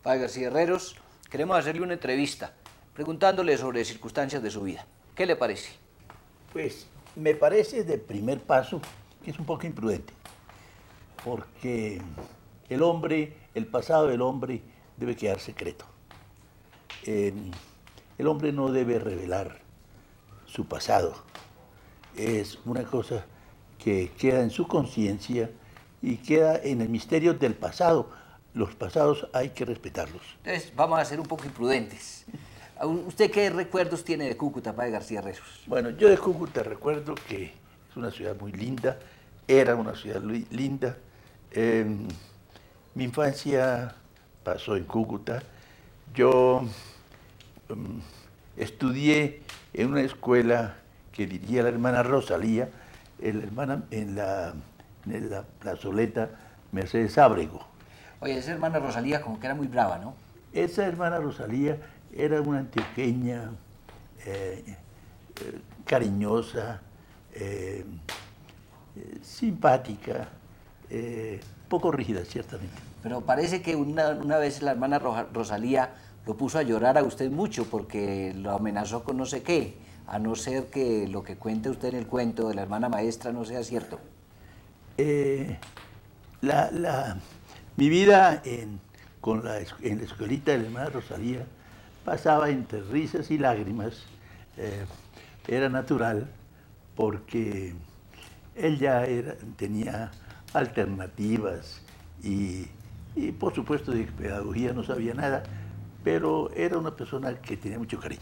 Padre García Herreros, queremos hacerle una entrevista preguntándole sobre circunstancias de su vida. ¿Qué le parece? Pues me parece de primer paso que es un poco imprudente, porque el pasado del hombre debe quedar secreto. El hombre no debe revelar su pasado. Es una cosa que queda en su conciencia y queda en el misterio del pasado. Los pasados hay que respetarlos. Entonces, vamos a ser un poco imprudentes. ¿Usted qué recuerdos tiene de Cúcuta, Padre García Herreros? Bueno, yo de Cúcuta recuerdo que es una ciudad muy linda, era una ciudad muy linda. Mi infancia pasó en Cúcuta. Yo estudié en una escuela que dirigía la hermana Rosalía, en la plazoleta Mercedes Ábrego. Oye, esa hermana Rosalía como que era muy brava, ¿no? Esa hermana Rosalía era una antioqueña cariñosa, simpática, poco rígida, ciertamente. Pero parece que una vez la hermana Rosalía lo puso a llorar a usted mucho porque lo amenazó con no sé qué, a no ser que lo que cuente usted en el cuento de la hermana maestra no sea cierto. Mi vida en la escuelita de la hermana Rosalía pasaba entre risas y lágrimas. Era natural porque tenía alternativas y por supuesto de pedagogía no sabía nada, pero era una persona que tenía mucho cariño.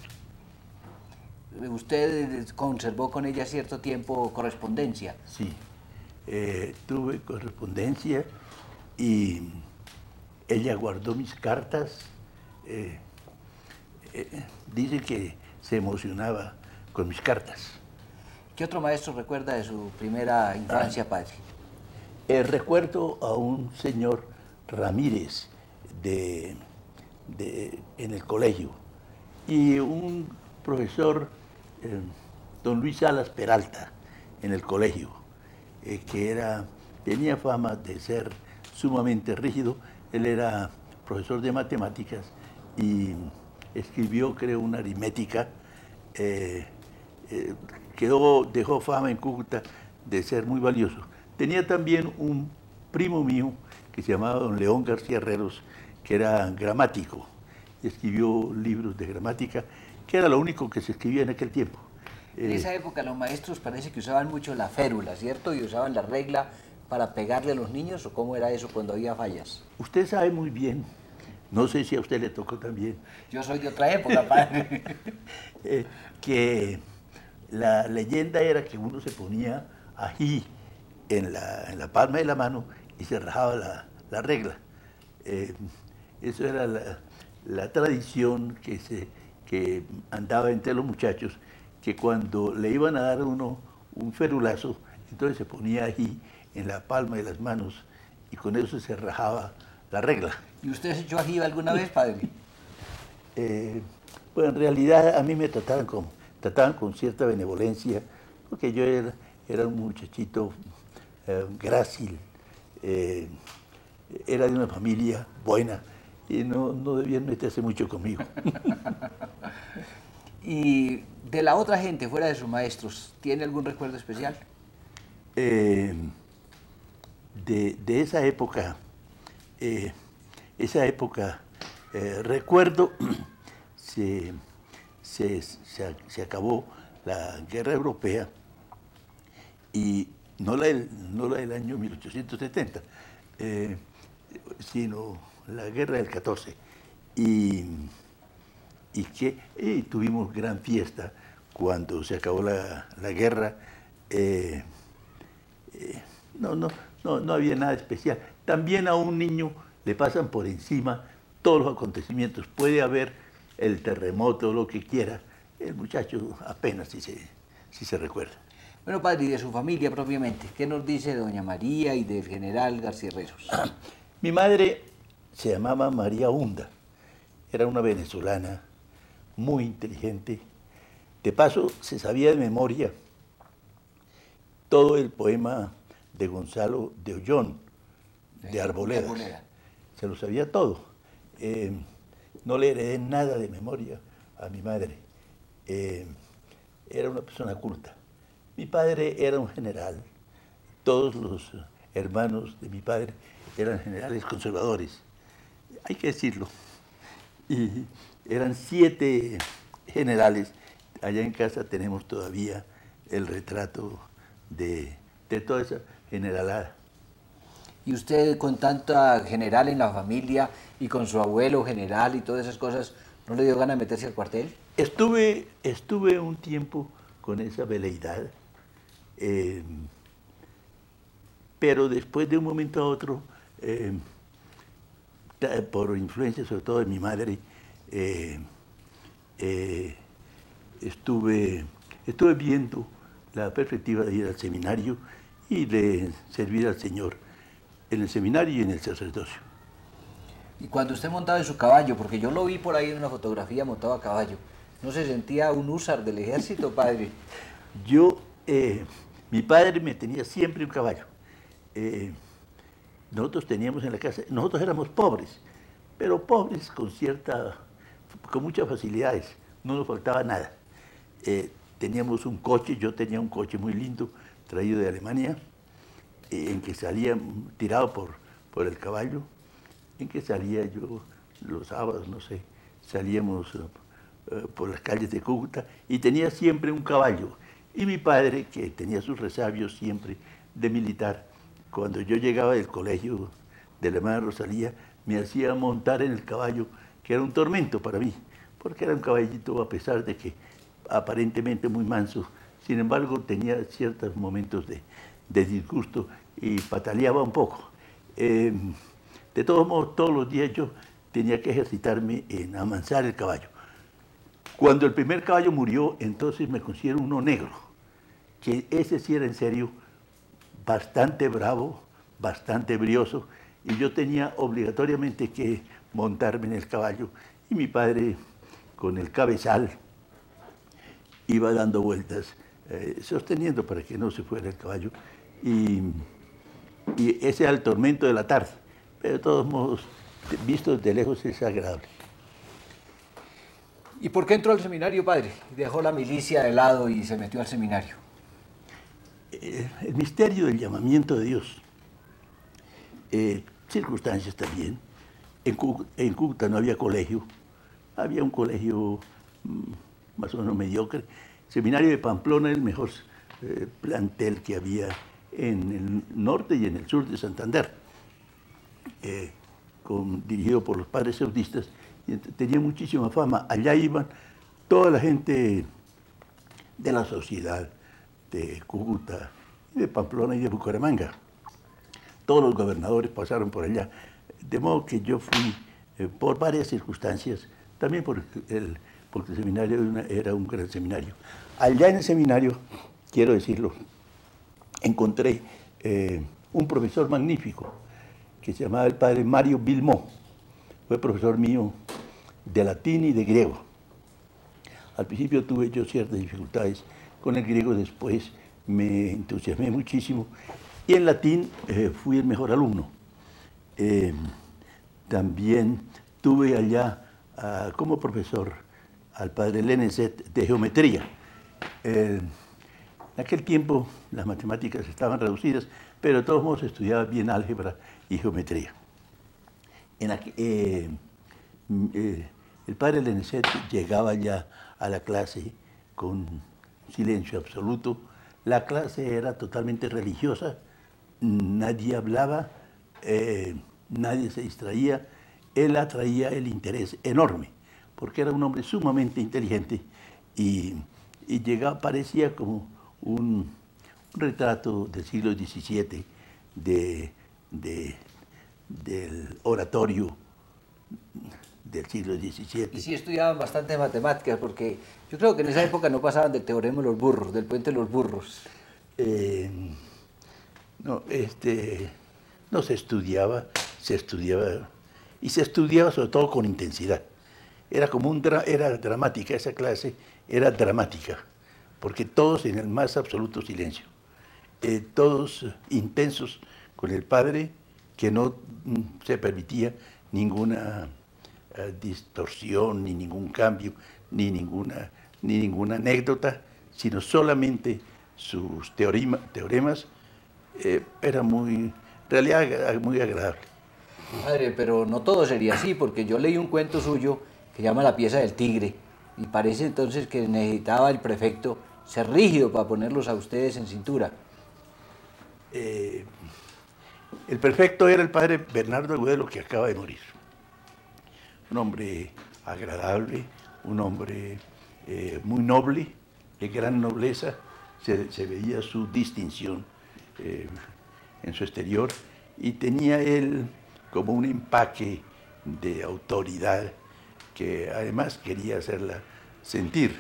¿Usted conservó con ella cierto tiempo correspondencia? Sí, tuve correspondencia y ella guardó mis cartas. Dice que se emocionaba con mis cartas. ¿Qué otro maestro recuerda de su primera infancia, padre? Recuerdo a un señor Ramírez en el colegio y un profesor, don Luis Salas Peralta, en el colegio, tenía fama de ser sumamente rígido. Él era profesor de matemáticas y escribió, creo, una aritmética. Dejó fama en Cúcuta de ser muy valioso. Tenía también un primo mío que se llamaba don León García Herreros, que era gramático. Escribió libros de gramática, que era lo único que se escribía en aquel tiempo. En esa época los maestros parece que usaban mucho la férula, ¿cierto? Y usaban la regla para pegarle a los niños, ¿o cómo era eso cuando había fallas? Usted sabe muy bien, no sé si a usted le tocó también. Yo soy de otra época, padre. Que la leyenda era que uno se ponía ají en la palma de la mano y se rajaba la regla. Eso era la tradición que andaba entre los muchachos, que cuando le iban a dar a uno un ferulazo, entonces se ponía ají en la palma de las manos y con eso se rajaba la regla. ¿Y usted se echó ají alguna vez, padre? Pues en realidad a mí me trataban con cierta benevolencia, porque yo era un muchachito grácil, era de una familia buena y no debían meterse mucho conmigo. ¿Y de la otra gente, fuera de sus maestros, tiene algún recuerdo especial? De esa época, recuerdo, se acabó la guerra europea y no la del año 1870, sino la guerra del 14. Y tuvimos gran fiesta cuando se acabó la guerra. No había nada especial. También a un niño le pasan por encima todos los acontecimientos. Puede haber el terremoto, lo que quiera. El muchacho apenas si se recuerda. Bueno, padre, y de su familia propiamente, ¿qué nos dice doña María y del general García Herreros? Mi madre se llamaba María Hunda. Era una venezolana muy inteligente. De paso, se sabía de memoria todo el poema de Gonzalo de Ollón, de Arboleda. Se lo sabía todo. no le heredé nada de memoria a mi madre. Era una persona culta. Mi padre era un general. Todos los hermanos de mi padre eran generales conservadores. Hay que decirlo. Y eran 7 generales. Allá en casa tenemos todavía el retrato de toda esa generalada. Y usted con tanta general en la familia y con su abuelo general y todas esas cosas, ¿no le dio ganas de meterse al cuartel? Estuve un tiempo con esa veleidad, pero después de un momento a otro, por influencia sobre todo de mi madre, estuve viendo la perspectiva de ir al seminario y de servir al Señor en el seminario y en el sacerdocio. Y cuando usted montaba en su caballo, porque yo lo vi por ahí en una fotografía montado a caballo, ¿no se sentía un húsar del ejército, padre? Mi padre me tenía siempre un caballo. Nosotros teníamos en la casa, nosotros éramos pobres, pero pobres con muchas facilidades, no nos faltaba nada. Teníamos un coche, yo tenía un coche muy lindo, traído de Alemania, en que salía tirado por el caballo, en que salía yo los sábados, no sé, salíamos por las calles de Cúcuta y tenía siempre un caballo. Y mi padre, que tenía sus resabios siempre de militar, cuando yo llegaba del colegio de la hermana Rosalía, me hacía montar en el caballo, que era un tormento para mí, porque era un caballito, a pesar de que aparentemente muy manso, sin embargo tenía ciertos momentos de disgusto y pataleaba un poco. De todos modos, todos los días yo tenía que ejercitarme en amansar el caballo. Cuando el primer caballo murió, entonces me consiguieron uno negro, que ese sí era en serio bastante bravo, bastante brioso, y yo tenía obligatoriamente que montarme en el caballo, y mi padre con el cabezal iba dando vueltas, sosteniendo para que no se fuera el caballo, y ese era el tormento de la tarde, pero de todos modos, visto desde lejos es agradable. ¿Y por qué entró al seminario, padre? Dejó la milicia de lado y se metió al seminario. El misterio del llamamiento de Dios, circunstancias también. En Cúcuta no había colegio, había un colegio más o menos mediocre. El seminario de Pamplona era el mejor plantel que había en el norte y en el sur de Santander, dirigido por los padres seudistas, y tenía muchísima fama. Allá iban toda la gente de la sociedad de Cúcuta, de Pamplona y de Bucaramanga. Todos los gobernadores pasaron por allá, de modo que yo fui por varias circunstancias, también porque el seminario era un gran seminario. Allá en el seminario, quiero decirlo, encontré un profesor magnífico que se llamaba el padre Mario Vilmó. Fue profesor mío de latín y de griego. Al principio tuve yo ciertas dificultades con el griego, después me entusiasmé muchísimo y en latín fui el mejor alumno. También tuve allá como profesor al padre Lenezet de geometría. En aquel tiempo las matemáticas estaban reducidas, pero de todos modos estudiaba bien álgebra y geometría. El padre Lenezet llegaba ya a la clase con silencio absoluto. La clase era totalmente religiosa, nadie hablaba, nadie se distraía. Él atraía el interés enorme, porque era un hombre sumamente inteligente y parecía como un retrato del siglo XVII del oratorio del siglo XVII. Y sí estudiaban bastante matemáticas, porque yo creo que en esa época no pasaban del teorema de los burros, del puente de los burros. No se estudiaba, y se estudiaba sobre todo con intensidad. Era era dramática, esa clase era dramática, porque todos en el más absoluto silencio, todos intensos con el padre, que no se permitía ninguna distorsión, ni ningún cambio, ni ninguna anécdota, sino solamente sus teoremas. Era en realidad muy agradable. Padre, pero no todo sería así, porque yo leí un cuento suyo que llama La pieza del tigre, y parece entonces que necesitaba el prefecto ser rígido para ponerlos a ustedes en cintura. El prefecto era el padre Bernardo Agudelo, que acaba de morir. Un hombre agradable, un hombre muy noble, de gran nobleza. Se veía su distinción en su exterior, y tenía él como un empaque de autoridad que además quería hacerla sentir.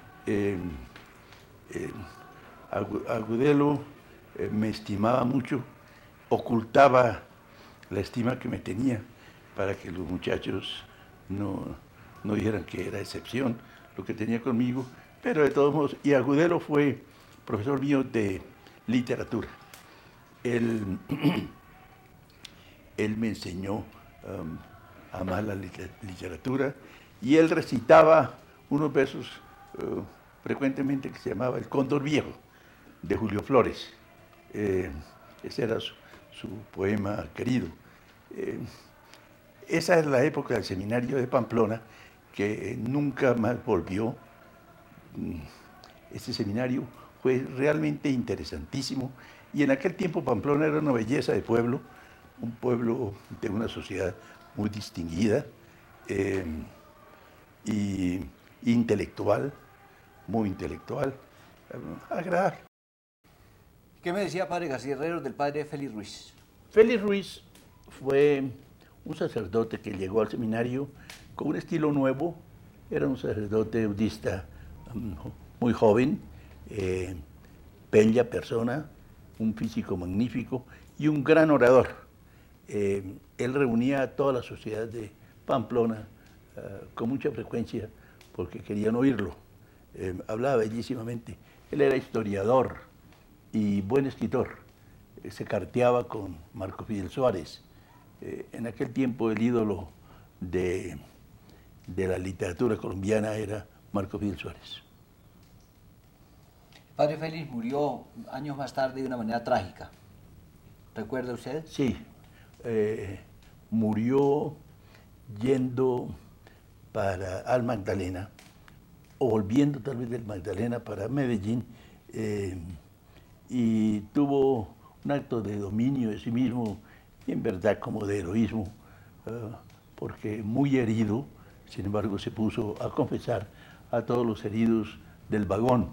Agudelo me estimaba mucho, ocultaba la estima que me tenía para que los muchachos no dijeran que era excepción lo que tenía conmigo, pero de todos modos, y Agudelo fue profesor mío de literatura. Él me enseñó a amar la literatura, y él recitaba unos versos frecuentemente que se llamaba El Cóndor Viejo, de Julio Flores. Ese era su poema querido. Esa es la época del seminario de Pamplona, que nunca más volvió. Este seminario fue realmente interesantísimo, y en aquel tiempo Pamplona era una belleza de pueblo, un pueblo de una sociedad muy distinguida y intelectual, muy intelectual, agradable. ¿Qué me decía, padre García Herreros, del padre Félix Ruiz? Félix Ruiz fue un sacerdote que llegó al seminario con un estilo nuevo. Era un sacerdote budista muy joven, bella persona, un físico magnífico y un gran orador. Él reunía a toda la sociedad de Pamplona con mucha frecuencia porque querían oírlo. Hablaba bellísimamente. Él era historiador y buen escritor. Se carteaba con Marco Fidel Suárez. En aquel tiempo el ídolo de la literatura colombiana era Marco Fidel Suárez. Padre Félix murió años más tarde de una manera trágica. ¿Recuerda usted? Sí, murió yendo al Magdalena, o volviendo tal vez del Magdalena para Medellín, y tuvo un acto de dominio de sí mismo, y en verdad como de heroísmo, porque muy herido, sin embargo se puso a confesar a todos los heridos del vagón.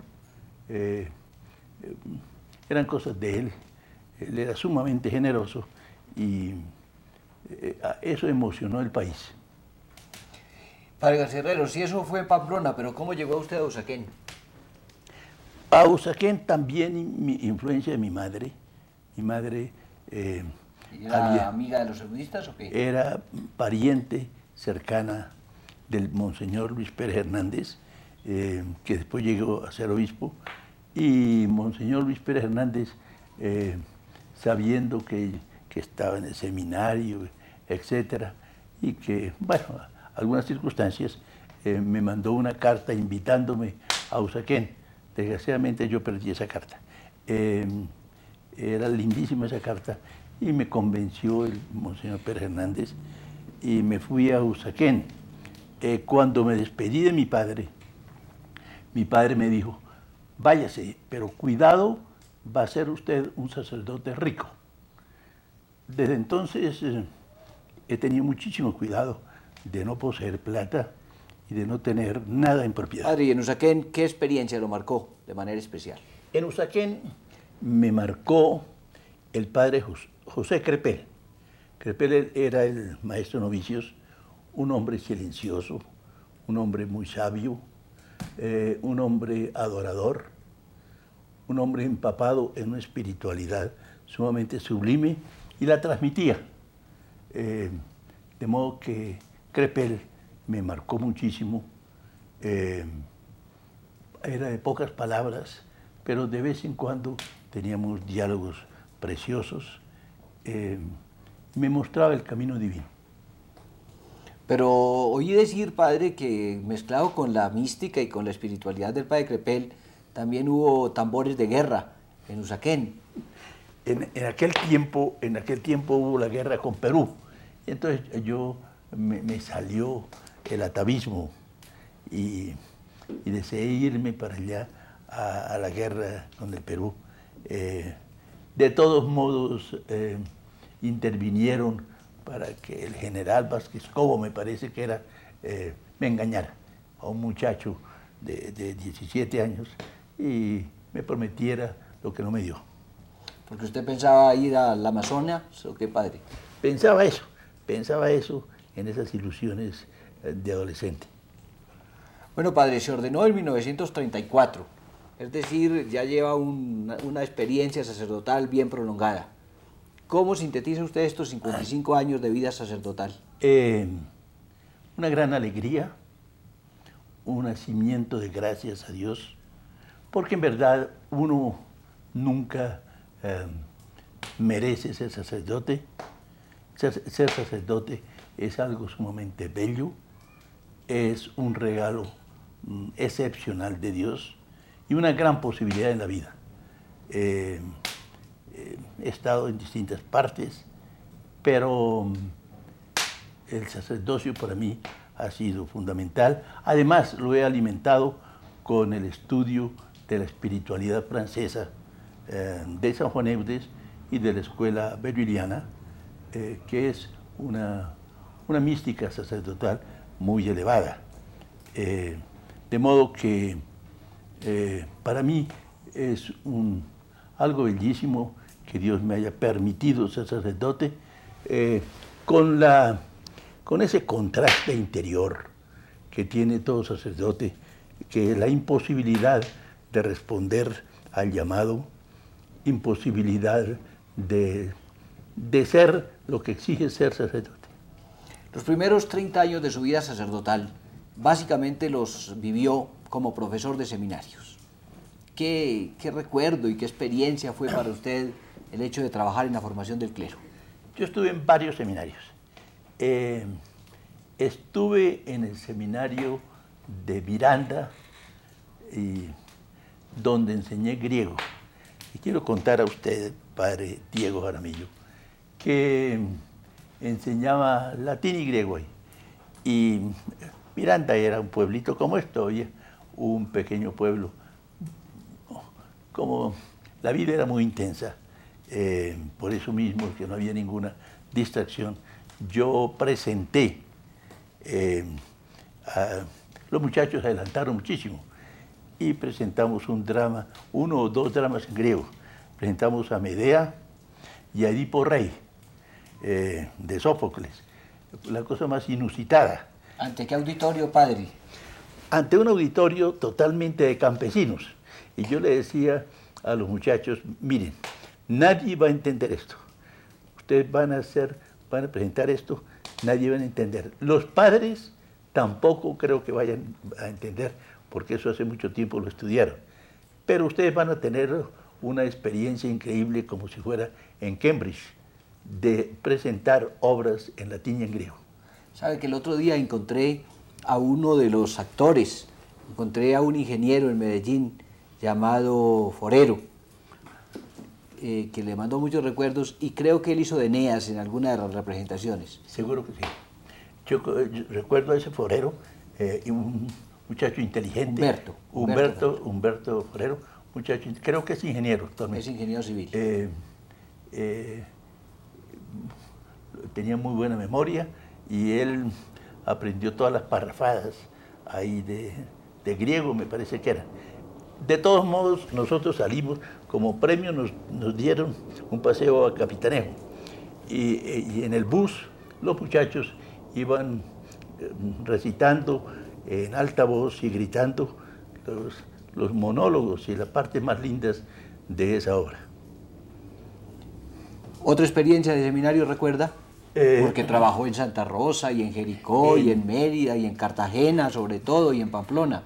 Eran cosas de él. Él era sumamente generoso, y eso emocionó el país. Padre García Herreros, sí, eso fue en Pamplona, pero ¿cómo llegó usted a Usaquén? A Usaquén también influencia de mi madre. Mi madre ¿Era amiga de los budistas o qué? Era pariente cercana del Monseñor Luis Pérez Hernández, que después llegó a ser obispo, y Monseñor Luis Pérez Hernández, sabiendo que estaba en el seminario, etcétera, y que, bueno, algunas circunstancias, me mandó una carta invitándome a Usaquén. Desgraciadamente yo perdí esa carta. Era lindísima esa carta, y me convenció el Monseñor Pérez Hernández, y me fui a Usaquén. Cuando me despedí de mi padre me dijo: váyase, pero cuidado, va a ser usted un sacerdote rico. Desde entonces he tenido muchísimo cuidado de no poseer plata y de no tener nada en propiedad. Padre, ¿y en Usaquén qué experiencia lo marcó de manera especial? En Usaquén me marcó el padre José Crepel. Crepel era el maestro de novicios, un hombre silencioso, un hombre muy sabio, un hombre adorador, un hombre empapado en una espiritualidad sumamente sublime, y la transmitía. De modo que Crepel me marcó muchísimo. Era de pocas palabras, pero de vez en cuando teníamos diálogos preciosos. Me mostraba el camino divino. Pero oí decir, padre, que mezclado con la mística y con la espiritualidad del padre Crepel, también hubo tambores de guerra en Usaquén. En aquel tiempo hubo la guerra con Perú. Y entonces me salió el atavismo y deseé irme para allá a la guerra con el Perú. De todos modos, intervinieron para que el general Vázquez Cobo, me parece que era, me engañara a un muchacho de 17 años y me prometiera lo que no me dio. Porque usted pensaba ir a la Amazonia, ¿o qué, padre? Pensaba eso en esas ilusiones de adolescente. Bueno, padre, se ordenó en 1934, es decir, ya lleva una experiencia sacerdotal bien prolongada. ¿Cómo sintetiza usted estos 55 años de vida sacerdotal? Una gran alegría, un nacimiento de gracias a Dios, porque en verdad uno nunca merece ser sacerdote. Ser sacerdote es algo sumamente bello, es un regalo excepcional de Dios y una gran posibilidad en la vida. He estado en distintas partes, pero el sacerdocio para mí ha sido fundamental. Además, lo he alimentado con el estudio de la espiritualidad francesa de San Juan Eudes y de la escuela beruliana, que es una mística sacerdotal muy elevada. De modo que para mí es algo bellísimo que Dios me haya permitido ser sacerdote, con ese contraste interior que tiene todo sacerdote, que es la imposibilidad de responder al llamado, imposibilidad de ser lo que exige ser sacerdote. Los primeros 30 años de su vida sacerdotal, básicamente los vivió como profesor de seminarios. ¿Qué recuerdo y qué experiencia fue para usted el hecho de trabajar en la formación del clero? Yo estuve en varios seminarios. Estuve en el seminario de Miranda, donde enseñé griego. Y quiero contar a usted, padre Diego Jaramillo, que enseñaba latín y griego ahí. Y Miranda era un pueblito como esto, oye, un pequeño pueblo. Como la vida era muy intensa, por eso mismo que no había ninguna distracción, yo presenté, los muchachos adelantaron muchísimo y presentamos un drama, 1 o 2 dramas en griego. Presentamos a Medea y a Edipo Rey, de Sófocles, la cosa más inusitada. ¿Ante qué auditorio, padre? Ante un auditorio totalmente de campesinos. Y yo le decía a los muchachos, miren, nadie va a entender esto. Ustedes van a presentar esto, nadie va a entender. Los padres tampoco creo que vayan a entender, porque eso hace mucho tiempo lo estudiaron. Pero ustedes van a tener una experiencia increíble, como si fuera en Cambridge, de presentar obras en latín y en griego. Sabe que el otro día encontré a uno de los actores, encontré a un ingeniero en Medellín llamado Forero, que le mandó muchos recuerdos y creo que él hizo de Eneas en alguna de las representaciones. Seguro que sí. Yo recuerdo a ese Forero, un muchacho inteligente. Humberto Forero, muchacho, creo que es ingeniero actualmente. Es ingeniero civil. Tenía muy buena memoria y él aprendió todas las parrafadas ahí de griego, me parece que era. De todos modos, nosotros salimos, como premio nos dieron un paseo a Capitanejo. Y en el bus los muchachos iban recitando en alta voz y gritando los monólogos y las partes más lindas de esa obra. ¿Otra experiencia de seminario recuerda? Porque trabajó en Santa Rosa y en Jericó y en Mérida y en Cartagena sobre todo y en Pamplona.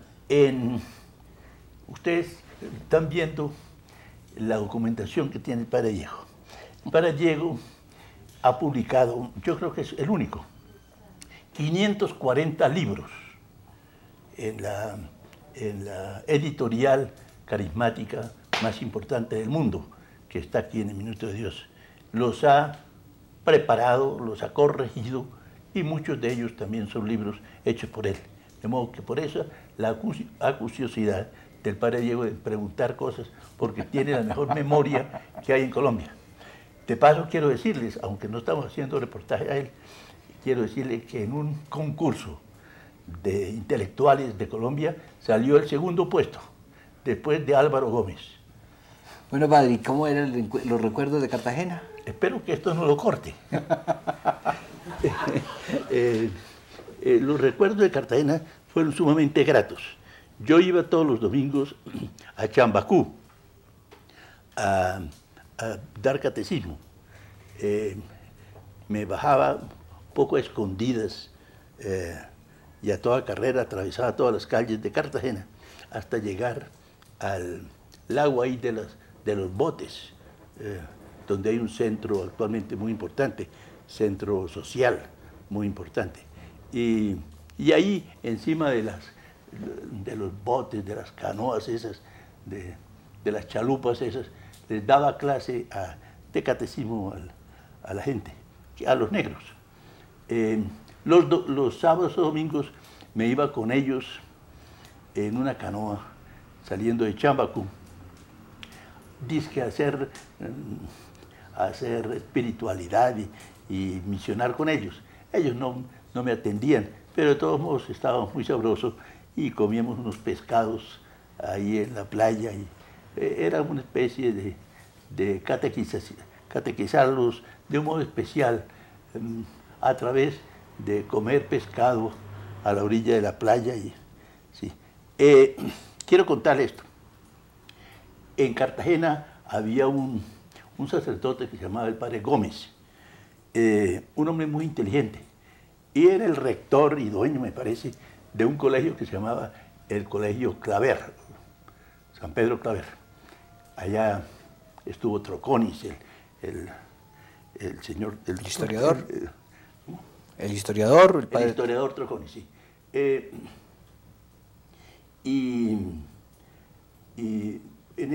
Ustedes están viendo la documentación que tiene el padre Diego. El padre Diego ha publicado, yo creo que es el único 540 libros en la editorial carismática más importante del mundo, que está aquí en el Minuto de Dios. Los ha preparado, los ha corregido, y muchos de ellos también son libros hechos por él. De modo que por eso la acuciosidad del padre Diego de preguntar cosas, porque tiene la mejor memoria que hay en Colombia. De paso quiero decirles, aunque no estamos haciendo reportaje a él, quiero decirles que en un concurso de intelectuales de Colombia salió el segundo puesto, después de Álvaro Gómez. Bueno, padre, ¿y cómo eran los recuerdos de Cartagena? Espero que esto no lo corte. Los recuerdos de Cartagena fueron sumamente gratos. Yo iba todos los domingos a Chambacú a dar catecismo. Me bajaba un poco a escondidas y a toda carrera atravesaba todas las calles de Cartagena hasta llegar al lago ahí de los botes, donde hay un centro actualmente muy importante, centro social muy importante. Y ahí, encima de los botes, de las canoas esas, de las chalupas esas, les daba clase de catecismo a la gente, a los negros. Los sábados o domingos me iba con ellos en una canoa saliendo de Chambacú, dizque a hacer espiritualidad y misionar con ellos. Ellos no me atendían, pero de todos modos estábamos muy sabrosos y comíamos unos pescados ahí en la playa. Y era una especie de catequizarlos de un modo especial a través de comer pescado a la orilla de la playa. Sí. Quiero contarles esto. En Cartagena había un sacerdote que se llamaba el padre Gómez, un hombre muy inteligente, y era el rector y dueño, me parece, de un colegio que se llamaba el Colegio Claver, San Pedro Claver. Allá estuvo Troconis, el señor... ¿El historiador? ¿El historiador? El historiador Troconis, sí. Y en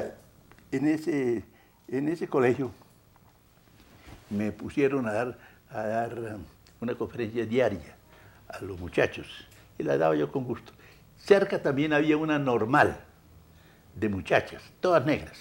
ese colegio me pusieron a dar una conferencia diaria a los muchachos, y la daba yo con gusto. Cerca también había una normal de muchachas, todas negras,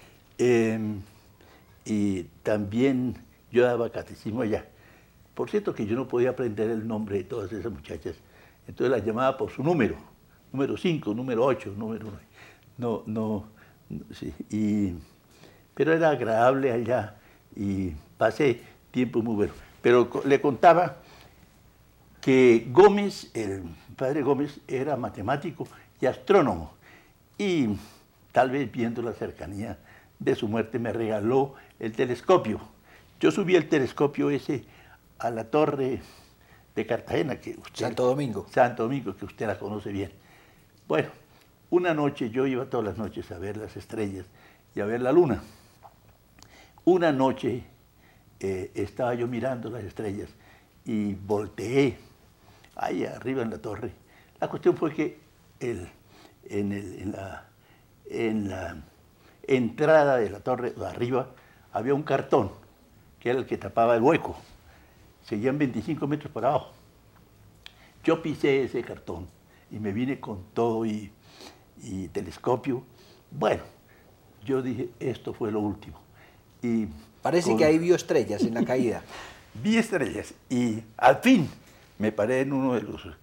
y también yo daba catecismo allá. Por cierto que yo no podía aprender el nombre de todas esas muchachas, entonces las llamaba por su número 5, número 8, número 9. Sí, pero era agradable allá y pasé tiempo muy bueno. Pero le contaba que Gómez, el padre Gómez, era matemático y astrónomo, y tal vez viendo la cercanía de su muerte me regaló el telescopio. Yo subí el telescopio ese a la torre de Cartagena, que usted, Santo Domingo, que usted la conoce bien. Bueno, una noche, yo iba todas las noches a ver las estrellas y a ver la luna. Una noche estaba yo mirando las estrellas y volteé ahí arriba en la torre. La cuestión fue que en la entrada de la torre de arriba había un cartón que era el que tapaba el hueco. Seguían 25 metros para abajo. Yo pisé ese cartón y me vine con todo y telescopio. Bueno, yo dije, esto fue lo último. Y parece que ahí vio estrellas en la caída. Vi estrellas y al fin me paré en uno de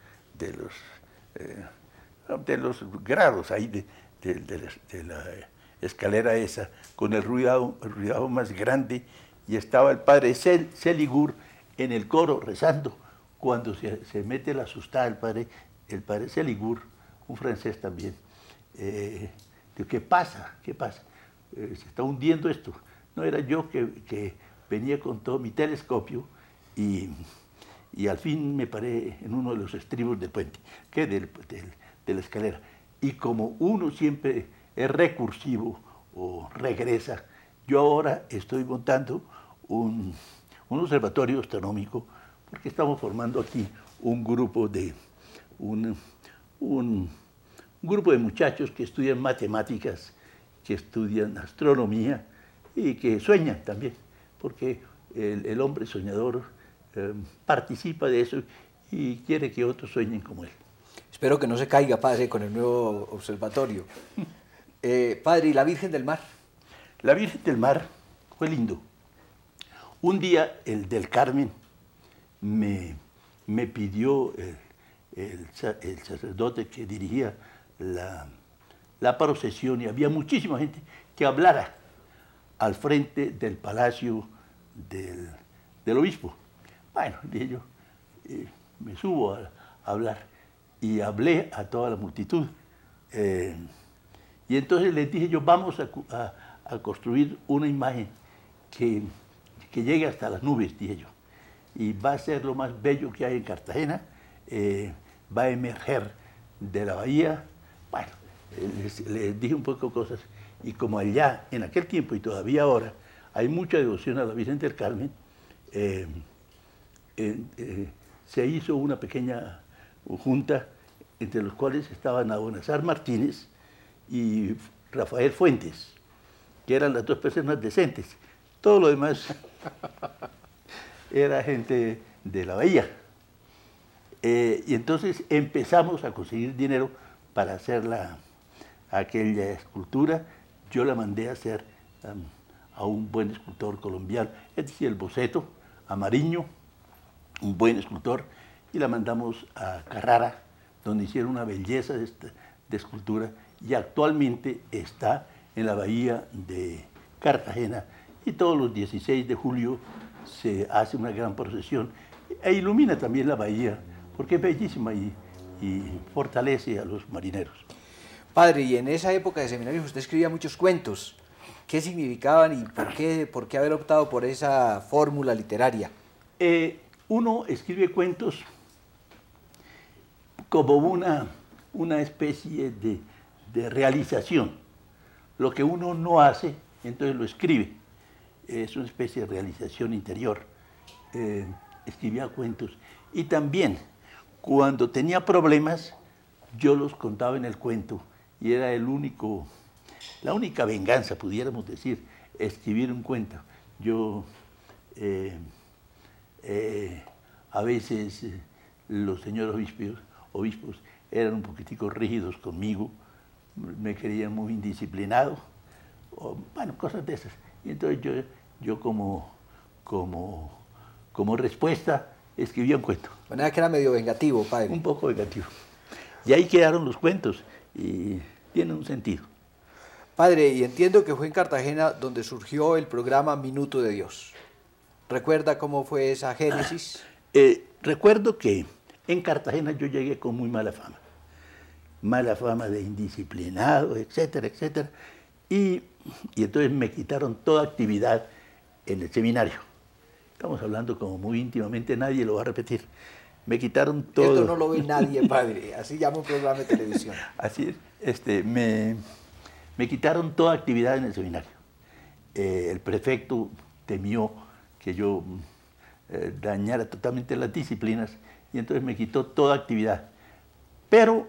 los grados ahí de la escalera esa, con el ruido más grande, y estaba el padre Seligur en el coro rezando. Cuando se mete la asustada el padre Seligur, un francés también, digo, ¿qué pasa? ¿Qué pasa? Se está hundiendo esto. No, era yo que venía con todo mi telescopio y al fin me paré en uno de los estribos del puente, de la escalera. Y como uno siempre es recursivo o regresa, yo ahora estoy montando un observatorio astronómico, porque estamos formando aquí un grupo de, un grupo de muchachos que estudian matemáticas, que estudian astronomía y que sueñan también, porque el hombre soñador participa de eso y quiere que otros sueñen como él. Espero que no se caiga, padre, con el nuevo observatorio. Padre, ¿y la Virgen del Mar? La Virgen del Mar fue lindo. Un día el del Carmen me pidió el sacerdote que dirigía la procesión, y había muchísima gente, que hablara al frente del palacio del obispo. Bueno, dije yo, me subo a hablar, y hablé a toda la multitud. Y entonces les dije yo, vamos a construir una imagen que llegue hasta las nubes, dije yo, y va a ser lo más bello que hay en Cartagena, va a emerger de la bahía. Bueno, les dije un poco de cosas, y como allá, en aquel tiempo y todavía ahora, hay mucha devoción a la Virgen del Carmen, se hizo una pequeña junta, entre los cuales estaban Abonazar Martínez y Rafael Fuentes, que eran las dos personas decentes. Todo lo demás era gente de la bahía. Y entonces empezamos a conseguir dinero para hacer aquella escultura. Yo la mandé a hacer a un buen escultor colombiano, es decir, el boceto, a Mariño, un buen escultor, y la mandamos a Carrara, donde hicieron una belleza de escultura, y actualmente está en la bahía de Cartagena, y todos los 16 de julio se hace una gran procesión, e ilumina también la bahía, porque es bellísima y fortalece a los marineros. Padre, y en esa época de seminario usted escribía muchos cuentos. ¿Qué significaban y por qué haber optado por esa fórmula literaria? Uno escribe cuentos como una especie de realización. Lo que uno no hace, entonces lo escribe. Es una especie de realización interior. Escribía cuentos. Y también, cuando tenía problemas, yo los contaba en el cuento, y era la única venganza, pudiéramos decir, escribir un cuento. Yo, a veces, los señores obispos eran un poquitico rígidos conmigo, me creían muy indisciplinado, bueno, cosas de esas. Y entonces yo como respuesta escribía un cuento. De manera que era medio vengativo, padre. Un poco vengativo. Y ahí quedaron los cuentos, y tienen un sentido. Padre, y entiendo que fue en Cartagena donde surgió el programa Minuto de Dios. ¿Recuerda cómo fue esa génesis? Recuerdo que en Cartagena yo llegué con muy mala fama de indisciplinado, etcétera, etcétera, y entonces me quitaron toda actividad en el seminario. Estamos hablando como muy íntimamente, nadie lo va a repetir. Me quitaron todo. Esto no lo ve nadie, padre, así llama un programa de televisión. Así es, me quitaron toda actividad en el seminario. El prefecto temió que yo dañara totalmente las disciplinas, y entonces me quitó toda actividad. Pero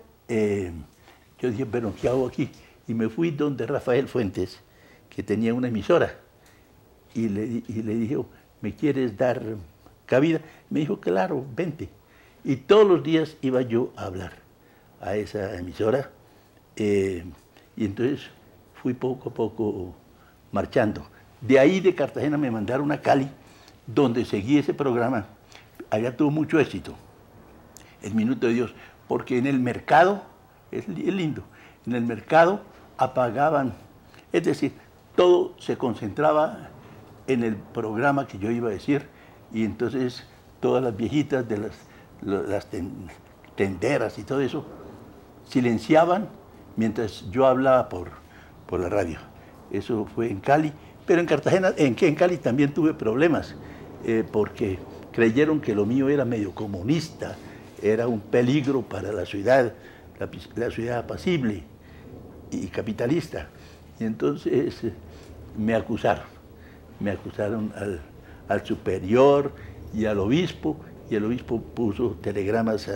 yo dije, pero ¿qué hago aquí? Y me fui donde Rafael Fuentes, que tenía una emisora, y le dije, ¿me quieres dar cabida? Me dijo, claro, vente. Y todos los días iba yo a hablar a esa emisora, y entonces fui poco a poco marchando. De ahí de Cartagena me mandaron a Cali, donde seguí ese programa. Allá tuvo mucho éxito, el Minuto de Dios, porque en el mercado, es lindo, en el mercado apagaban, es decir, todo se concentraba en el programa que yo iba a decir, y entonces todas las viejitas de las tenderas y todo eso silenciaban mientras yo hablaba por la radio. Eso fue en Cali, pero en Cartagena, en Cali también tuve problemas, porque creyeron que lo mío era medio comunista, era un peligro para la ciudad apacible y capitalista. Y entonces me acusaron al superior y al obispo, y el obispo puso telegramas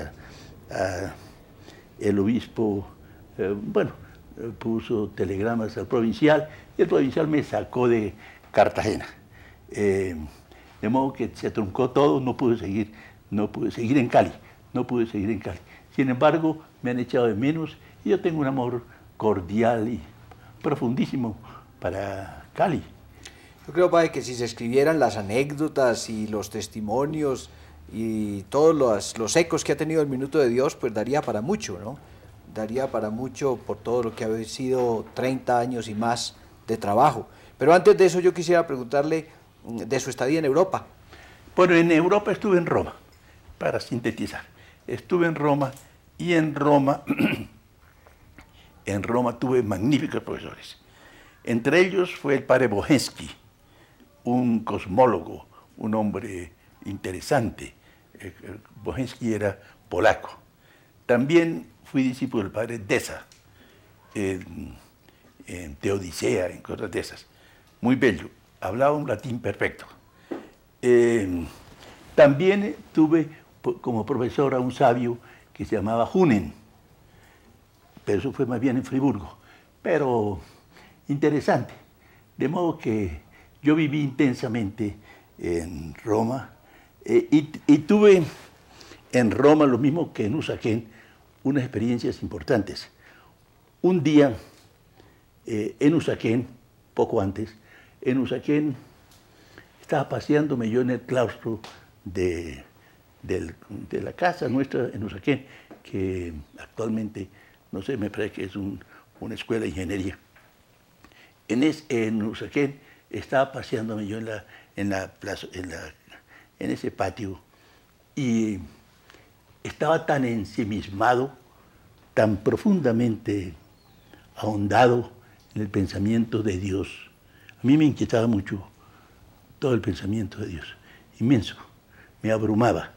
el obispo, puso telegramas al provincial, y el provincial me sacó de Cartagena. De modo que se truncó todo, no pude seguir en Cali. Sin embargo, me han echado de menos y yo tengo un amor cordial y profundísimo para Cali. Yo creo, padre, que si se escribieran las anécdotas y los testimonios y todos los ecos que ha tenido el Minuto de Dios, pues daría para mucho, ¿no? Daría para mucho por todo lo que ha sido 30 años y más de trabajo. Pero antes de eso yo quisiera preguntarle de su estadía en Europa. Bueno, en Europa estuve en Roma, para sintetizar. Estuve en Roma y en Roma tuve magníficos profesores. Entre ellos fue el padre Bohensky, un cosmólogo, un hombre interesante. Bohensky era polaco. También fui discípulo del padre Deza, en Teodicea, en cosas de esas. Muy bello. Hablaba un latín perfecto. También tuve como profesor a un sabio que se llamaba Hunen, pero eso fue más bien en Friburgo. Pero interesante. De modo que yo viví intensamente en Roma y tuve en Roma, lo mismo que en Usaquén, unas experiencias importantes. Un día en Usaquén, poco antes, en Usaquén estaba paseándome yo en el claustro de la casa nuestra en Usaquén, que actualmente, no sé, me parece que es una escuela de ingeniería. En Usaquén estaba paseándome yo en ese patio y estaba tan ensimismado, tan profundamente ahondado en el pensamiento de Dios. A mí me inquietaba mucho todo el pensamiento de Dios, inmenso, me abrumaba.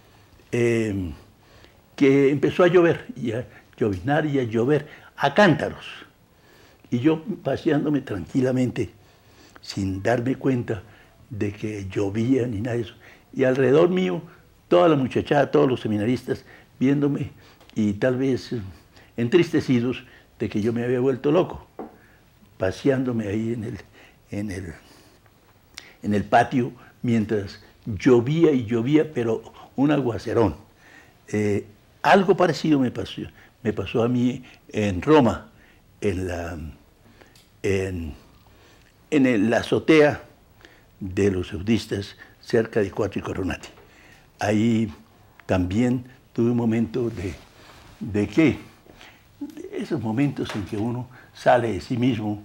Que empezó a llover, y a lloviznar y a llover a cántaros. Y yo paseándome tranquilamente, sin darme cuenta de que llovía ni nada de eso. Y alrededor mío, toda la muchachada, todos los seminaristas, viéndome y tal vez entristecidos de que yo me había vuelto loco, paseándome ahí en el patio mientras llovía y llovía, pero un aguacerón. Algo parecido me pasó a mí en Roma, en la azotea de los eudistas cerca de Quattro Coronati. Ahí también tuve un momento de esos momentos en que uno sale de sí mismo,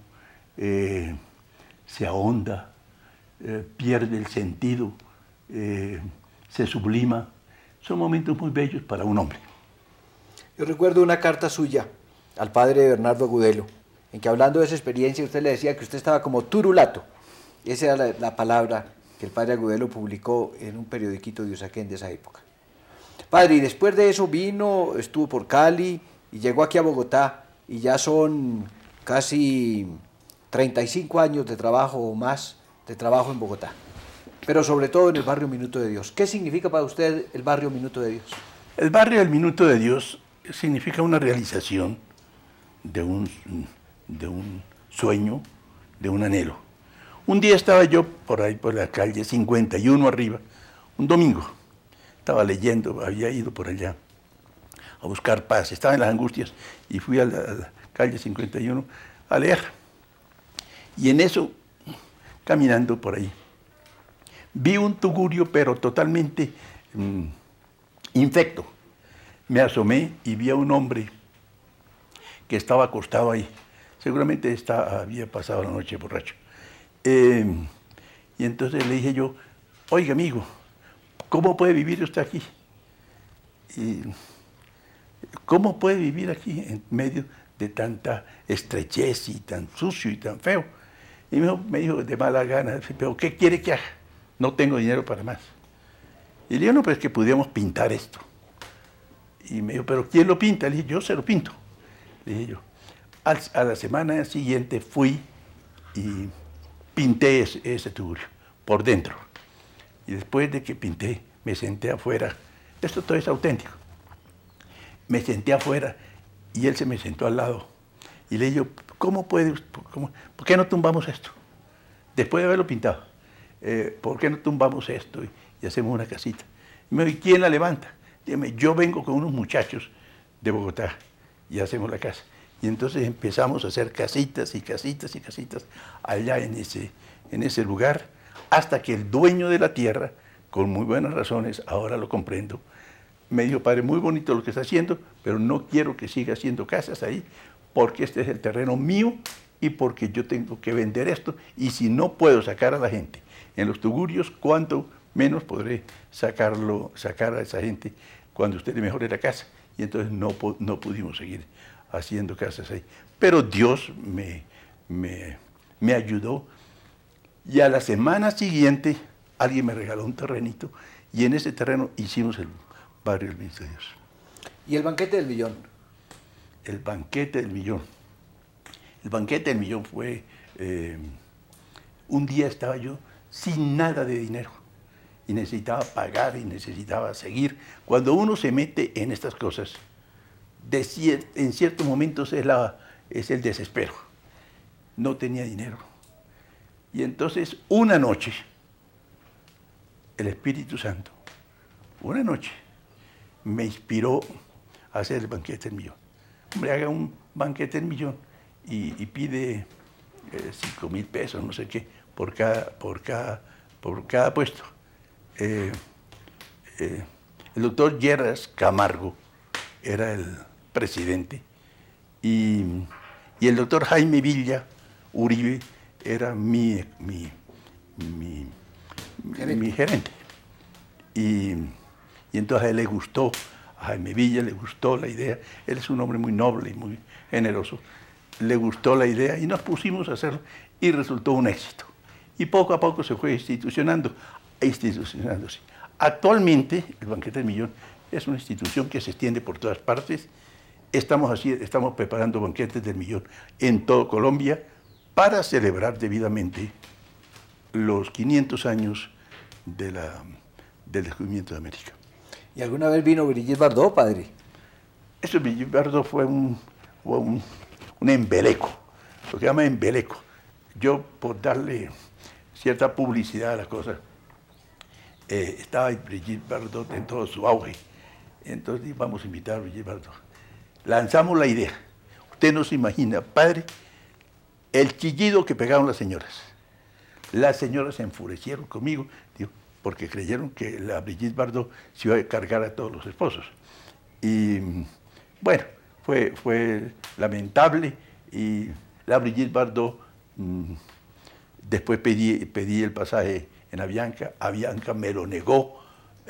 se ahonda, pierde el sentido, se sublima. Son momentos muy bellos para un hombre. Yo recuerdo una carta suya al padre Bernardo Agudelo, en que hablando de esa experiencia usted le decía que usted estaba como turulato. Esa era la palabra que el padre Agudelo publicó en un periodiquito de Usaquén de esa época. Padre, y después de eso vino, estuvo por Cali y llegó aquí a Bogotá y ya son casi 35 años de trabajo o más de trabajo en Bogotá, pero sobre todo en el barrio Minuto de Dios. ¿Qué significa para usted el barrio Minuto de Dios? El barrio del Minuto de Dios significa una realización de un sueño, de un anhelo. Un día estaba yo por ahí, por la calle 51 arriba, un domingo. Estaba leyendo, había ido por allá a buscar paz, estaba en las angustias y fui a la calle 51 a leer. Y en eso, caminando por ahí, vi un tugurio, pero totalmente infecto. Me asomé y vi a un hombre que estaba acostado ahí. Seguramente había pasado la noche borracho. Y entonces le dije yo, oiga amigo, ¿cómo puede vivir usted aquí? Y, ¿cómo puede vivir aquí en medio de tanta estrechez y tan sucio y tan feo? Y me dijo de mala gana, pero ¿qué quiere que haga? No tengo dinero para más. Y le dije, no, pues que pudiéramos pintar esto. Y me dijo, ¿pero quién lo pinta? Le dije, yo se lo pinto. Le dije yo. A la semana siguiente fui y pinté ese tugurio por dentro. Y después de que pinté me senté afuera. Esto todo es auténtico. Me senté afuera y él se me sentó al lado. Y le digo, ¿cómo puede, por qué no tumbamos esto? Después de haberlo pintado, ¿por qué no tumbamos esto y hacemos una casita? Y me dijo, ¿y quién la levanta? Dígame, yo vengo con unos muchachos de Bogotá y hacemos la casa. Y entonces empezamos a hacer casitas y casitas y casitas allá en ese lugar, hasta que el dueño de la tierra, con muy buenas razones, ahora lo comprendo, me dijo, padre, muy bonito lo que está haciendo, pero no quiero que siga haciendo casas ahí, porque este es el terreno mío y porque yo tengo que vender esto, y si no puedo sacar a la gente en los tugurios, ¿cuánto menos podré sacar a esa gente cuando usted le mejore la casa? Y entonces no pudimos seguir haciendo casas ahí. Pero Dios me ayudó, y a la semana siguiente alguien me regaló un terrenito, y en ese terreno hicimos el barrio del Ministro de Dios. ¿Y el banquete del millón? El banquete del millón. El banquete del millón fue, un día estaba yo sin nada de dinero y necesitaba pagar y necesitaba seguir. Cuando uno se mete en estas cosas, en ciertos momentos es el desespero. No tenía dinero. Y entonces una noche, el Espíritu Santo, una noche, me inspiró a hacer el banquete del millón. Hombre, haga un banquete del millón y pide 5.000 pesos, no sé qué, por cada puesto. El doctor Lleras Camargo era el presidente y el doctor Jaime Villa Uribe era mi gerente. Y entonces a él le gustó, a Jaime Villa le gustó la idea. Él es un hombre muy noble y muy generoso. Le gustó la idea y nos pusimos a hacerlo y resultó un éxito. Y poco a poco se fue institucionándose. Actualmente, el Banquete del Millón es una institución que se extiende por todas partes. Estamos preparando banquetes del millón en todo Colombia para celebrar debidamente los 500 años del descubrimiento de América. ¿Y alguna vez vino Brigitte Bardot, padre? Eso, Brigitte Bardot fue un embeleco, lo que llama embeleco. Yo, por darle cierta publicidad a la cosa, estaba Brigitte Bardot en todo su auge. Entonces vamos a invitar a Brigitte Bardot. Lanzamos la idea. Usted no se imagina, padre, el chillido que pegaron las señoras. Las señoras se enfurecieron conmigo, porque creyeron que la Brigitte Bardot se iba a cargar a todos los esposos. Y bueno, fue lamentable, y la Brigitte Bardot, después pedí el pasaje en Avianca me lo negó,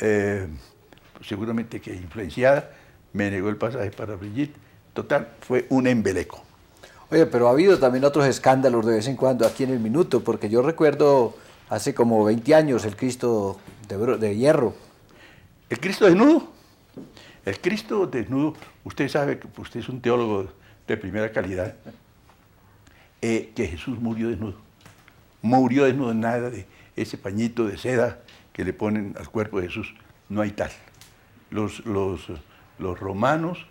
seguramente que influenciada, me negó el pasaje para Brigitte. Total, fue un embeleco. Oye, pero ha habido también otros escándalos de vez en cuando aquí en El Minuto, porque yo recuerdo hace como 20 años el Cristo de hierro. ¿El Cristo desnudo? El Cristo desnudo, usted sabe que usted es un teólogo de primera calidad, que Jesús murió desnudo. Murió desnudo, nada de ese pañito de seda que le ponen al cuerpo de Jesús. No hay tal. Los romanos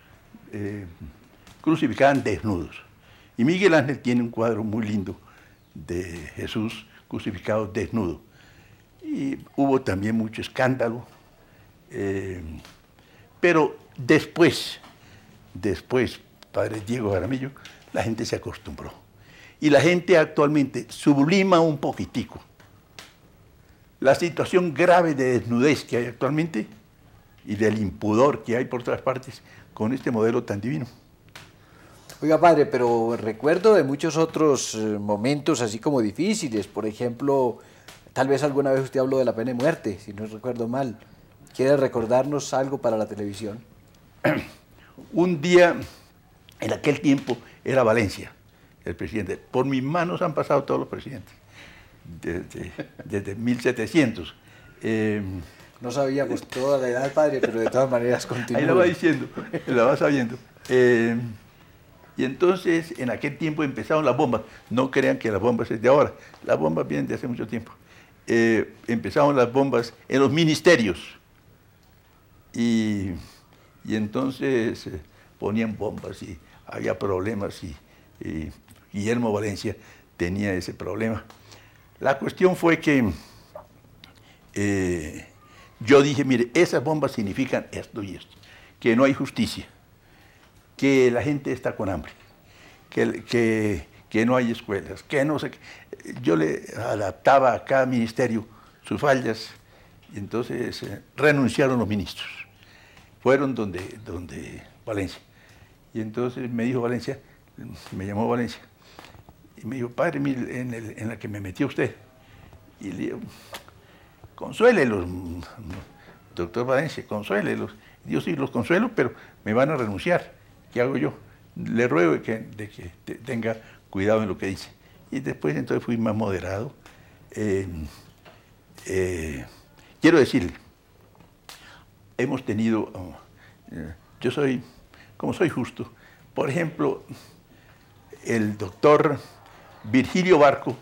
crucificaban desnudos. Y Miguel Ángel tiene un cuadro muy lindo de Jesús crucificado desnudo. Y hubo también mucho escándalo. Pero después, padre Diego Jaramillo, la gente se acostumbró. Y la gente actualmente sublima un poquitico la situación grave de desnudez que hay actualmente y del impudor que hay por todas partes con este modelo tan divino. Oiga, padre, pero recuerdo de muchos otros momentos así como difíciles. Por ejemplo, tal vez alguna vez usted habló de la pena de muerte, si no recuerdo mal. ¿Quiere recordarnos algo para la televisión? Un día, en aquel tiempo, era Valencia, el presidente. Por mis manos han pasado todos los presidentes, desde 1700. No sabíamos toda la edad, padre, pero de todas maneras continúa. Ahí lo va diciendo, lo va sabiendo. Y entonces, en aquel tiempo empezaron las bombas. No crean que las bombas es de ahora. Las bombas vienen de hace mucho tiempo. Empezaron las bombas en los ministerios. y, y entonces ponían bombas y había problemas y Guillermo Valencia tenía ese problema. La cuestión fue que yo dije, mire, esas bombas significan esto y esto, que no hay justicia, que la gente está con hambre, que no hay escuelas, que no sé qué. Yo le adaptaba a cada ministerio sus fallas y entonces renunciaron los ministros. Fueron donde Valencia. Y entonces me dijo Valencia, me llamó Valencia, y me dijo, padre, mire, en la que me metió usted. Y le digo, consuélelos, doctor Valencia, consuélelos. Yo sí los consuelo, pero me van a renunciar. ¿Qué hago yo? Le ruego de que tenga cuidado en lo que dice. Y después entonces fui más moderado. Quiero decirle, hemos tenido, yo soy, como soy justo, por ejemplo, el doctor Virgilio Barco,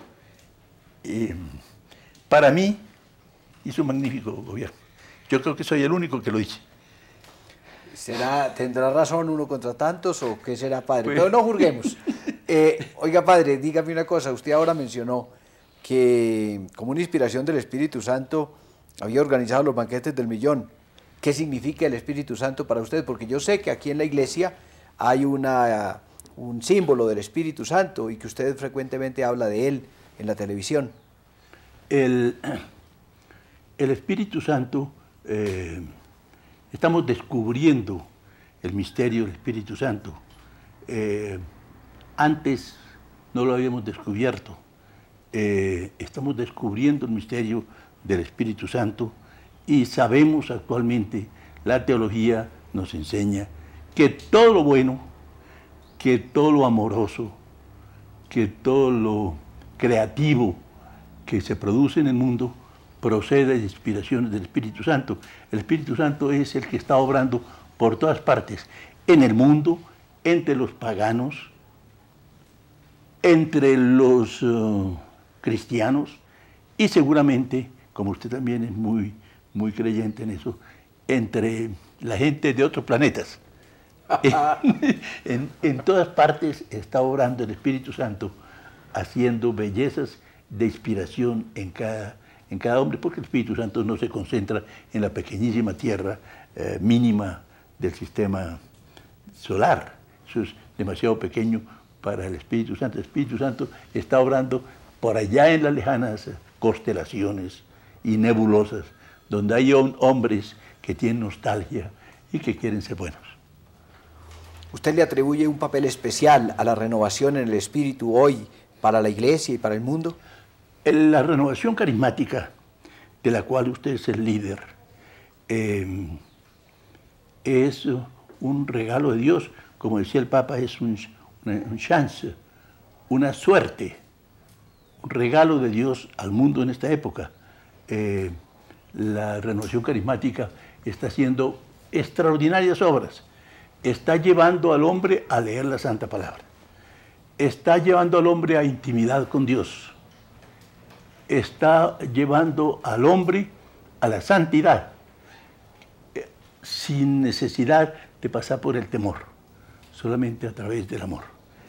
para mí hizo un magnífico gobierno. Yo creo que soy el único que lo dice. ¿Tendrá razón uno contra tantos o qué será, padre? Pues... Pero no juzguemos. Oiga, padre, dígame una cosa. Usted ahora mencionó que como una inspiración del Espíritu Santo había organizado los banquetes del millón. ¿Qué significa el Espíritu Santo para usted? Porque yo sé que aquí en la iglesia hay un símbolo del Espíritu Santo y que usted frecuentemente habla de él en la televisión. El Espíritu Santo, estamos descubriendo el misterio del Espíritu Santo. Antes no lo habíamos descubierto. Estamos descubriendo el misterio del Espíritu Santo y sabemos actualmente, la teología nos enseña que todo lo bueno, que todo lo amoroso, que todo lo creativo que se produce en el mundo procede de inspiraciones del Espíritu Santo. El Espíritu Santo es el que está obrando por todas partes, en el mundo, entre los paganos, entre los cristianos y seguramente, como usted también es muy creyente en eso, entre la gente de otros planetas. En todas partes está obrando el Espíritu Santo, haciendo bellezas de inspiración en cada hombre, porque el Espíritu Santo no se concentra en la pequeñísima tierra mínima del sistema solar. Eso es demasiado pequeño para el Espíritu Santo. El Espíritu Santo está obrando por allá en las lejanas constelaciones y nebulosas, donde hay hombres que tienen nostalgia y que quieren ser buenos. ¿Usted le atribuye un papel especial a la renovación en el espíritu hoy para la iglesia y para el mundo? La renovación carismática, de la cual usted es el líder, es un regalo de Dios. Como decía el Papa, es un chance, una suerte, un regalo de Dios al mundo en esta época. La renovación carismática está haciendo extraordinarias obras. Está llevando al hombre a leer la Santa Palabra. Está llevando al hombre a intimidad con Dios. Está llevando al hombre a la santidad, sin necesidad de pasar por el temor, solamente a través del amor.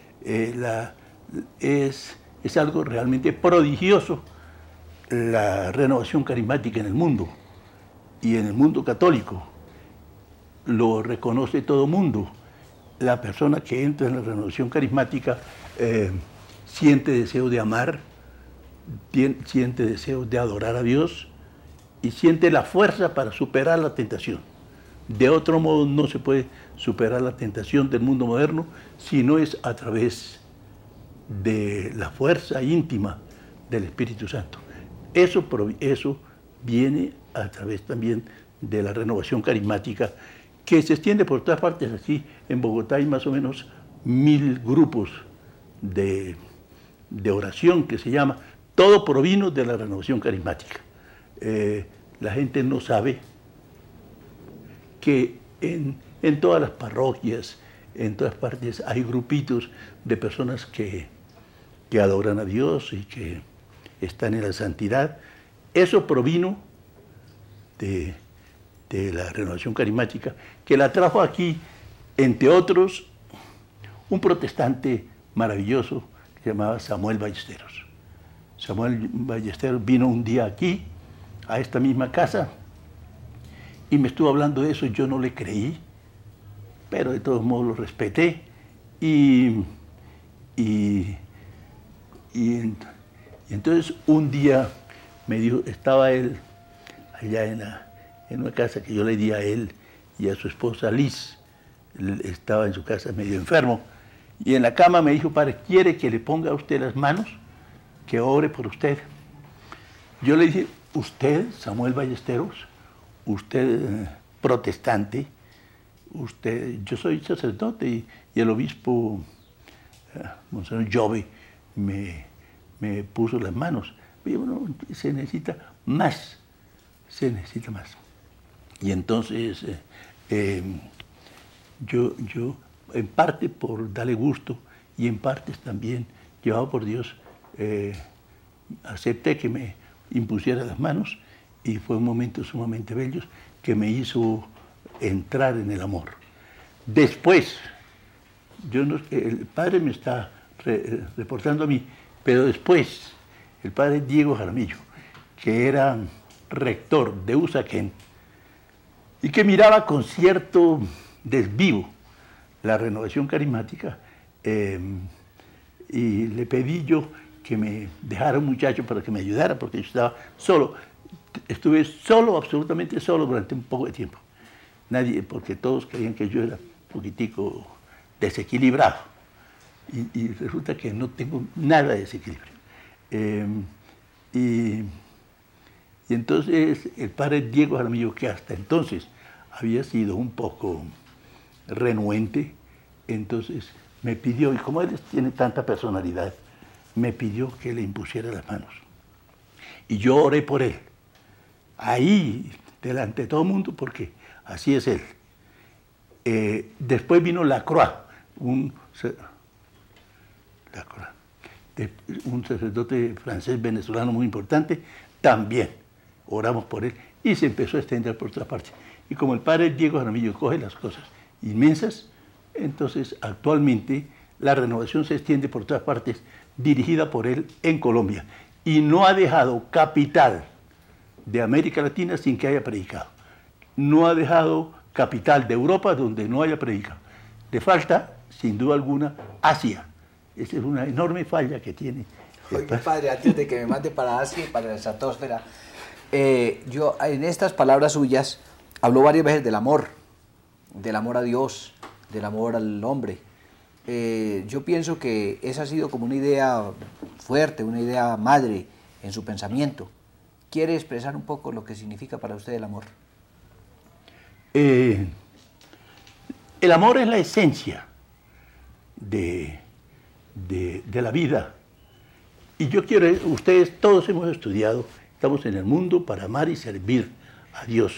Es algo realmente prodigioso la renovación carismática en el mundo y en el mundo católico. Lo reconoce todo mundo. La persona que entra en la renovación carismática siente deseo de amar, siente deseo de adorar a Dios y siente la fuerza para superar la tentación. De otro modo no se puede superar la tentación del mundo moderno si no es a través de la fuerza íntima del Espíritu Santo. Eso viene a través también de la renovación carismática, que se extiende por todas partes. Así, en Bogotá hay más o menos 1000 grupos de oración, que se llama. Todo provino de la renovación carismática. La gente no sabe que en todas las parroquias, en todas partes, hay grupitos de personas que adoran a Dios y que están en la santidad. Eso provino de de la Renovación Carismática, que la trajo aquí, entre otros, un protestante maravilloso que se llamaba Samuel Ballesteros. Samuel Ballesteros vino un día aquí, a esta misma casa, y me estuvo hablando de eso. Yo no le creí, pero de todos modos lo respeté. Y entonces un día me dijo, estaba él allá en una casa que yo le di a él y a su esposa Liz. Él estaba en su casa medio enfermo, y en la cama me dijo: padre, ¿quiere que le ponga a usted las manos, que ore por usted? Yo le dije: usted, Samuel Ballesteros, usted protestante, yo soy sacerdote, y el obispo Monseñor Jove me puso las manos. Y bueno, se necesita más. Y entonces yo en parte por darle gusto y en partes también llevado por Dios, acepté que me impusiera las manos, y fue un momento sumamente bello que me hizo entrar en el amor. Después, el padre me está reportando a mí, pero después el padre Diego Jaramillo, que era rector de Usaquén y que miraba con cierto desvío la Renovación Carismática, y le pedí yo que me dejara un muchacho para que me ayudara, porque yo estaba solo. Estuve solo, absolutamente solo, durante un poco de tiempo. Nadie, porque todos creían que yo era un poquitico desequilibrado. Y resulta que no tengo nada de desequilibrio. Y entonces el padre Diego Jaramillo, que hasta entonces había sido un poco renuente, entonces me pidió, y como él tiene tanta personalidad, me pidió que le impusiera las manos. Y yo oré por él, ahí, delante de todo el mundo, porque así es él. Después vino Lacroix, un sacerdote francés venezolano muy importante, también oramos por él, y se empezó a extender por todas partes. Y como el padre Diego Jaramillo coge las cosas inmensas, entonces actualmente la renovación se extiende por todas partes, dirigida por él en Colombia, y no ha dejado capital de América Latina sin que haya predicado. No ha dejado capital de Europa donde no haya predicado. Le falta, sin duda alguna, Asia. Esa es una enorme falla que tiene. Oiga, padre, antes de que me mande para Asia y para la estratosfera, yo en estas palabras suyas habló varias veces del amor a Dios, del amor al hombre. Yo pienso que esa ha sido como una idea fuerte, una idea madre en su pensamiento. ¿Quiere expresar un poco lo que significa para usted el amor? El amor es la esencia de la vida. Y yo quiero, ustedes todos hemos estudiado, estamos en el mundo para amar y servir a Dios.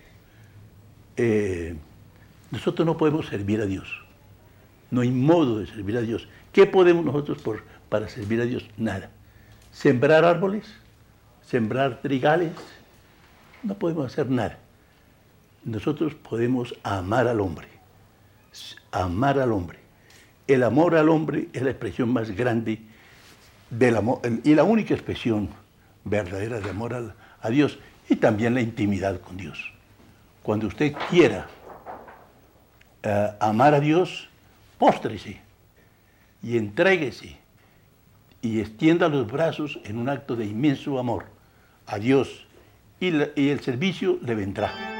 Nosotros no podemos servir a Dios. No hay modo de servir a Dios. ¿Qué podemos nosotros para servir a Dios? Nada. Sembrar árboles, sembrar trigales, no podemos hacer nada. Nosotros podemos amar al hombre. Amar al hombre. El amor al hombre es la expresión más grande del amor, y la única expresión verdadera de amor a Dios, y también la intimidad con Dios. Cuando usted quiera amar a Dios, póstrese y entréguese y extienda los brazos en un acto de inmenso amor a Dios, y el servicio le vendrá.